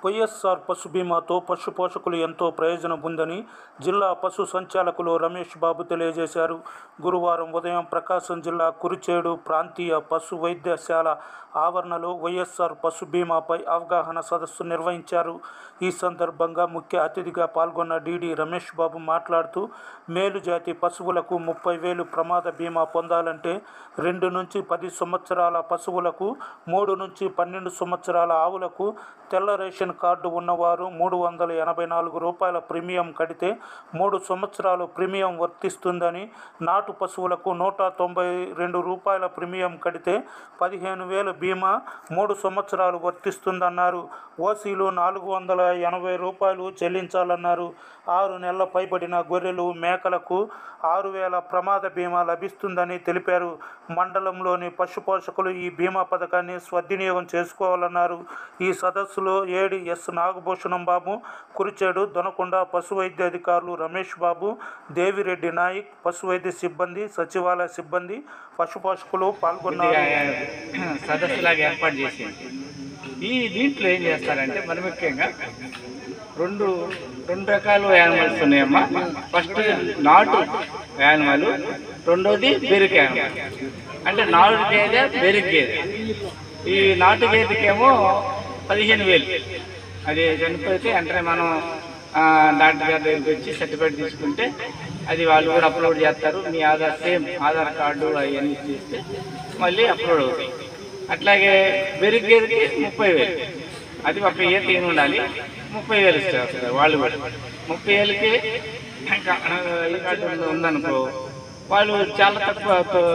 వైఎస్ఆర్ పశు బీమాతో పశు పోషకులు ఎంతో ప్రయోజనం ఉందని జిల్లా పశు సంచాలకులు రమేష్ బాబు తెలియజేశారు. గురువారం ఉదయం ప్రకాశం జిల్లా కురిచేడు ప్రాంతీయ పశు వైద్యశాల ఆవరణలో వైఎస్ఆర్ పశు బీమాపై అవగాహన సదస్సు నిర్వహించారు. ఈ సందర్భంగా ముఖ్య అతిథిగా పాల్గొన్న డీడీ రమేష్ బాబు మాట్లాడుతూ, మేలుజాతి పశువులకు 30,000 ప్రమాద బీమా పొందాలంటే 2 నుంచి 10 సంవత్సరాల పశువులకు, 3 నుంచి 12 సంవత్సరాల ఆవులకు తెల్ల రేషన్ కార్డు ఉన్నవారు రూ. 384 ప్రీమియం కడితే 3 సంవత్సరాలు ప్రీమియం వర్తిస్తుందని, నాటు పశువులకు రూ. 192 ప్రీమియం కడితే 15,000 బీమా 3 సంవత్సరాలు వర్తిస్తుందన్నారు. ఓసీలు రూ. 480 చెల్లించాలన్నారు. 6 నెలల పైబడిన గొర్రెలు, మేకలకు 6,000 ప్రమాద బీమా లభిస్తుందని తెలిపారు. మండలంలోని పశు పోషకులు ఈ బీమా పథకాన్ని సద్వినియోగం చేసుకోవాలన్నారు. ఈ సదస్సులో ఏడి ఎస్ నాగభూషణం బాబు, కురిచేడు, దొనకొండ పశు వైద్య అధికారులు రమేష్ బాబు, దేవిరెడ్డి నాయక్, పశు వైద్య సిబ్బంది, సచివాలయ సిబ్బంది, పశు పోషకులు పాల్గొన్నారు. సదస్సులాగా ఏర్పాటు చేసింది. ఈ దీంట్లో ఏం చేస్తారంటే మరి ముఖ్యంగా రెండు రకాల యానిమల్స్ ఉన్నాయమ్మా. ఫస్ట్ నాటు యానిమల్, రెండోది బెరుకు యానిమల్. అంటే నాటు గేదె, బెరుకు గేదె. ఈ నాటు గేదెకేమో 15,000. అది చనిపోతే వెంటనే మనం డాక్టర్ గారి దగ్గరికి వచ్చి సర్టిఫికేట్ తీసుకుంటే అది వాళ్ళు కూడా అప్లోడ్ చేస్తారు. మీ ఆధార్ కార్డు అవన్నీ చేస్తే మళ్ళీ అప్లోడ్ అవుతాయి. అట్లాగే బెరుకు గేదెకి 30,000. అది ఒక ఈత ఏమి ఉండాలి, 30,000 ఇస్తారు వాళ్ళు కూడా. 30,000కి ఈ కార్డు ఉందనుకో, వాళ్ళు చాలా తక్కువ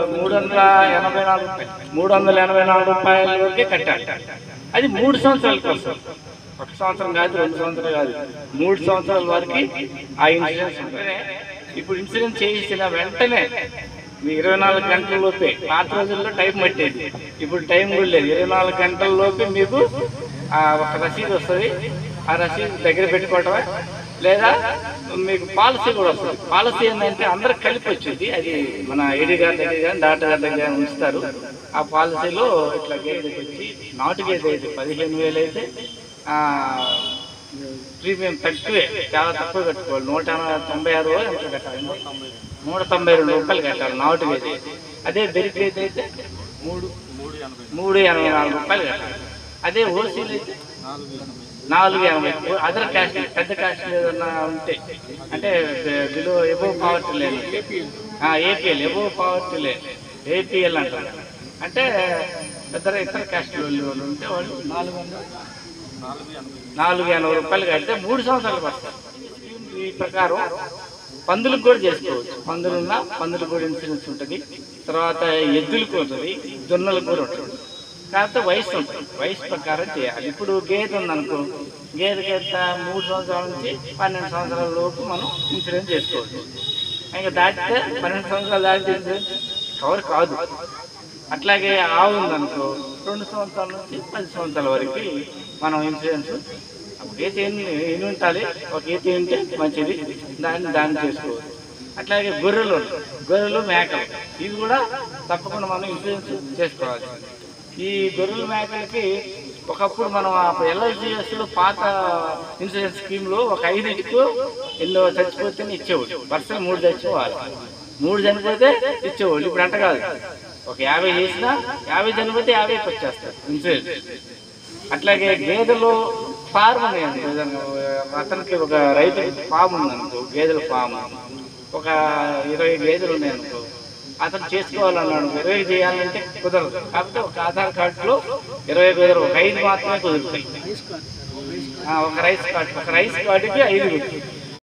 రూ. 384 వరకే కట్టాలి. అది 3 సంవత్సరాలకు వస్తుంది. 1 సంవత్సరం కాదు, 2 సంవత్సరాలు కాదు, 3 సంవత్సరాల వరకు ఆ ఇన్సూరెన్స్ ఉంటుంది. ఇప్పుడు ఇన్సూరెన్స్ చేయించిన వెంటనే మీ 24 గంటల లోపే, పాత రోజుల్లో టైం పట్టేది, ఇప్పుడు టైం కూడా లేదు. 24 గంటల లోపే మీకు ఒక రసీదు వస్తుంది. ఆ రసీదు దగ్గర పెట్టుకోవటమే, లేదా మీకు పాలసీ కూడా వస్తుంది. పాలసీ ఏంటంటే అందరికి కలిపి వచ్చింది. అది మన ఏడీ గారి దగ్గర కానీ డాక్టర్ గారి దగ్గర ఉంచుతారు. ఆ పాలసీలో ఇట్లా గేదె వచ్చి నాటు గేదె అయితే 15,000 అయితే ప్రీమియం తక్కువే, చాలా తక్కువ కట్టుకోవాలి. 196 ఎంత కట్టాలి, రూ. 192 కట్టాలి నాటు గేదె. అదే బెరుకు గేదె అయితే 384 కట్టాలి. అదే ఓసీలు అయితే 480. అదర్ క్యాస్ట్, పెద్ద క్యాస్ట్ ఏదన్నా ఉంటే, అంటే బిలో ఎబోవ్ పావర్టీ లేని ఏపీఎల్, ఎబోవ్ పావర్టీ లేని ఏపీఎల్ అంటారు. అంటే ఇతర క్యాస్ట్ వాళ్ళు ఉంటే వాళ్ళు 480 కడితే 3 సంవత్సరాలకు వస్తారు. ఈ ప్రకారం పందులకు కూడా చేసుకోవచ్చు. పందులకు కూడా ఇన్సూరెన్స్ ఉంటుంది. తర్వాత ఎద్దులకు ఉంటుంది, జొన్నలకు కూడా ఉంటుంది. కాకపోతే వయసు ఉంటుంది, వయసు ప్రకారం చేయాలి. ఇప్పుడు గేదె ఉందనుకో, గేదెకి 3 సంవత్సరాల నుంచి 12 సంవత్సరాల లోపు మనం ఇన్సూరెన్స్ చేసుకోవచ్చు. ఇంకా దాటితే 12 సంవత్సరాలు దాటితే ఇన్సూరెన్స్ కవర్ కాదు. అట్లాగే ఆవు ఉందనుకో, 2 సంవత్సరాల నుంచి 10 సంవత్సరాల వరకు మనం ఇన్సూరెన్స్. ఈత ఎన్ని ఉండాలి, ఒక ఈత ఉంటే మంచిది, దాన్ని చేసుకోవచ్చు. అట్లాగే గొర్రెలు, మేకలు, ఇవి కూడా తప్పకుండా మనం ఇన్సూరెన్స్ చేసుకోవాలి. ఈ గొర్రెల మేకలకి ఒకప్పుడు మనం ఎల్ఐసిఎస్లో పాత ఇన్సూరెన్స్ స్కీమ్లో ఒక 5 ఎన్నో చచ్చిపోతేనే ఇచ్చేవాళ్ళు. వరుసగా 3 చచ్చిపోవాలి, 3 చనిపోతే ఇచ్చేవాళ్ళు. ఇప్పుడు అంట కాదు, ఒక 50 చేసినా 50 చనిపోతే 50కి వచ్చేస్తారు ఇన్సూరెన్స్. అట్లాగే గేదెలు ఫార్మ్ ఉన్నాయండి. అతనికి ఒక రైతు ఫామ్ ఉందనుకో, గేదెల ఫామ్, ఒక 20 గేదెలు ఉన్నాయనుకో, అతను చేసుకోవాలన్నాడు. 20 చేయాలంటే కుదరదు. కాకపోతే ఒక ఆధార్ కార్డులో 20 కుదరదు, ఒక 5 మాత్రమే కుదురుతాయి. ఒక రైస్ కార్డుకి 5